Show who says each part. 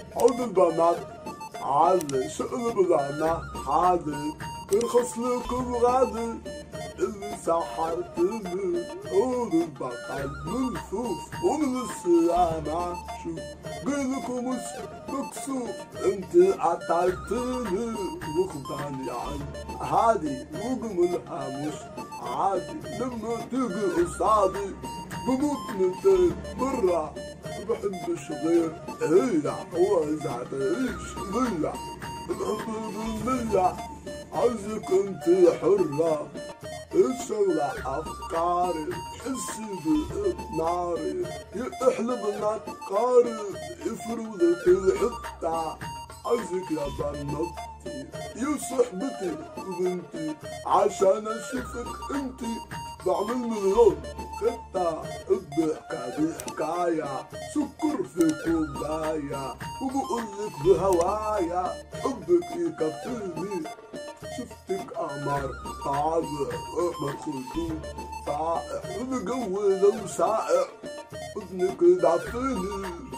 Speaker 1: عود البنات عادي شقلب العناء عادي ارخص لك الغادي اللي سحرتني عود البطل من الخوف ومن السلامة شو قلك مش مكسوف انت قتلتني وخدعني عن هادي وقملها مش عادي لما تيجي قصادي بموت من برا بحبش غير هي وإذا تعيش بيا الحب بالمية عايزك انت حرة الشغلة أفكاري حسي بناري يحلب نقاري يفرضك الحتة عايزك يا بنتي يا صحبتي وبنتي عشان اشوفك انتي بعمل مليون خطة الضحكة دي حكاية سكر في كوباية وبقولك بهوايا حبك يكفيني شفتك قمر طالع احمر خدود طائع ومجوز وسائع ابنك دعفيني